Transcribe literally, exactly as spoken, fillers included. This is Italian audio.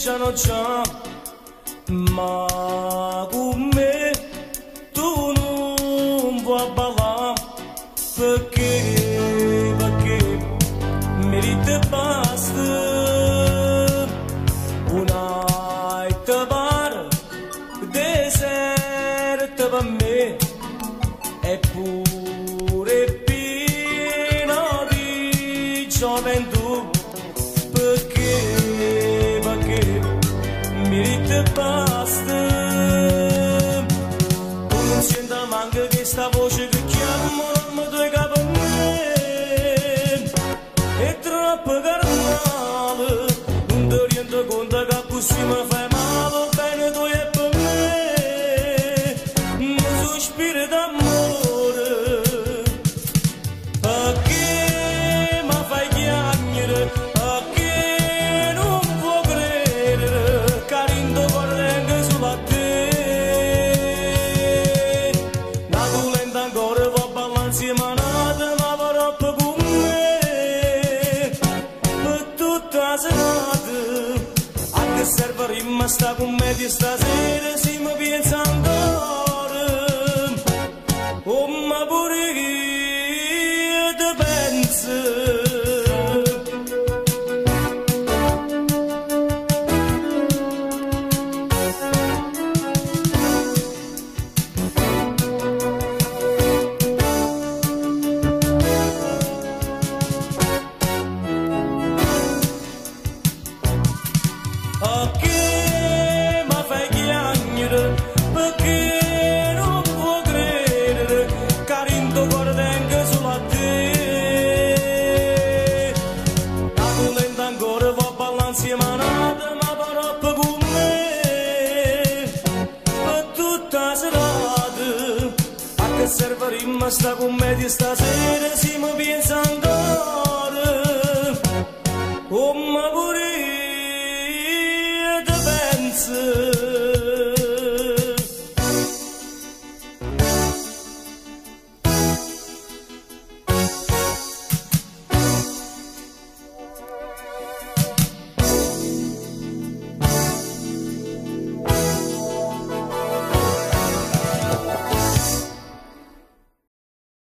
c'hanno già, ma con me tu non vuoi ballare, perché, perché merita basta, una night bar, deserta per me, eppure pieno di gioventù, perché, perché merita basta. Tu non senti manca questa voce che chiama, non mi toglie per me, è troppo carnale, non ti rendo conto che così mi fai male, bene tu e per me, un sospiro d'amore, perché mi fai chiamare, perché non può credere, carino correndo sulla te, la tua lenta ancora va ballare insieme a nata, ma vorrò per con me, per tutta la serata. A che serve rimasta con me di stasera, se mi pensa ancora, oh ma pure io ti penso. Perché mi fai chiamare, perché non può credere, carino cuore tengo sulla te, la tua lenta ancora va ballare insieme a nata, ma però per con me, per tutta la serata, a che serve rimasta con me di stasera, se mi pensa ancora.